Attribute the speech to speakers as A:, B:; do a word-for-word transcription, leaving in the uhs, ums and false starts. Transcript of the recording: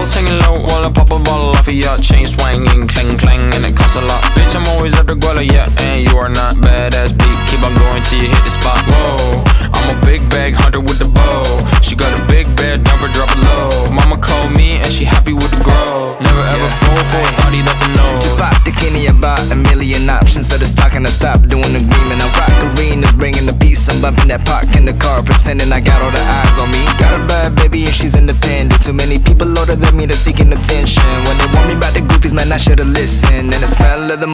A: Bottles hanging low while I pop a bottle off of ya. Chain swinging, clang clang, and it costs a lot. Bitch, I'm always after Guala, yeah, and you are not badass beat. Keep on going till you hit the spot. Whoa, I'm a big bag hunter with the bow. She got a big bed, drop her, drop it low. Mama called me and she happy with the grow. Never ever
B: Yeah.
A: fall for a thotty that's a no.
B: Just pop the Kenny about a million options. So the stock and I stop doing the agreement. I rock arenas, bringing the peace. I'm bumping that park in the car, pretending I got all the eyes on me. Got a bad baby and she's independent. Too many people older than me, they're seeking attention. When they want me about the goofies, man, I should've listened. And the smell of the